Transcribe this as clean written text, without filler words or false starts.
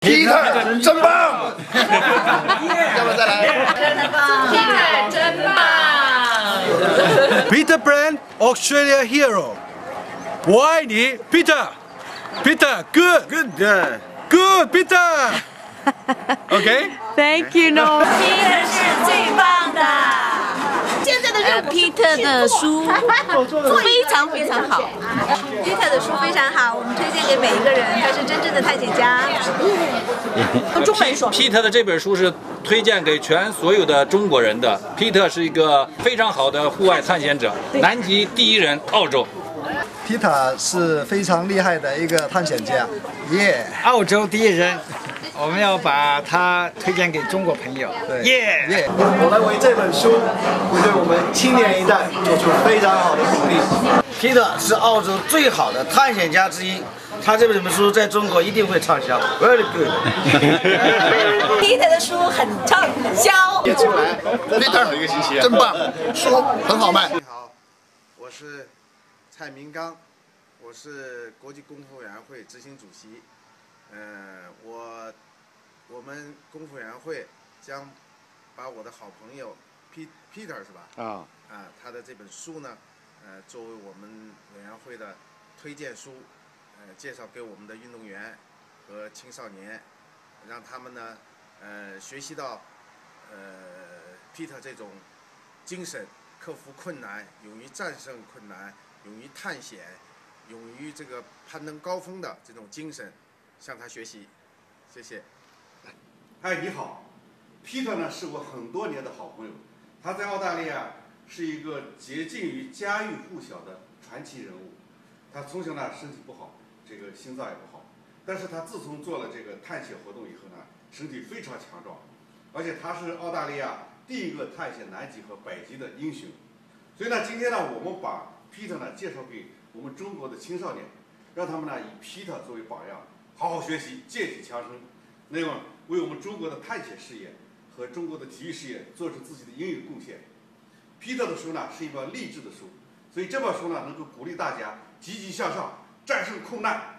Peter 真棒！要不要再来？ 真棒 ，Peter 真棒 Peter Brand Australia Hero， 我爱你 ，Peter。Peter good Peter。OK。 Thank you No。Peter 是最棒的。 现在的Peter 的书非常非常好。 Peter 的书非常好，我们推荐给每一个人，他是真正的探险家。 用中文说。 Peter 的这本书是推荐给全所有的中国人的。Peter 是一个非常好的户外探险者，南极第一人，澳洲。 Peter 是非常厉害的一个探险家，耶！ 澳洲第一人，我们要把它推荐给中国朋友，耶！ 我认为这本书会对我们青年一代做出非常好的鼓励。Peter 是澳洲最好的探险家之一，他这本书在中国一定会畅销 ，very good。 Peter 的书很畅销。 出来 ，Peter 一个星期，真棒，书很好卖。 你好，我是蔡明刚，我是国际功夫委员会执行主席。我们功夫委员会将把我的好朋友 Peter 是吧？他的这本书呢，作为我们委员会的推荐书，介绍给我们的运动员和青少年，让他们呢，学习到Peter 这种精神，克服困难，勇于战胜困难，勇于探险，勇于这个攀登高峰的这种精神，向他学习。谢谢。 嗨，你好 ，Peter 呢是我很多年的好朋友，他在澳大利亚是一个竭尽于家喻户晓的传奇人物。他从小呢身体不好，这个心脏也不好，但是他自从做了这个探险活动以后呢，身体非常强壮，而且他是澳大利亚第一个探险南极和北极的英雄。所以呢，今天呢，我们把 Peter 呢介绍给我们中国的青少年，让他们呢以 Peter 作为榜样，好好学习，借题强身，那么为我们中国的探险事业和中国的体育事业做出自己的应有贡献。Peter 的书呢是一本励志的书，所以这本书呢能够鼓励大家积极向上，战胜困难。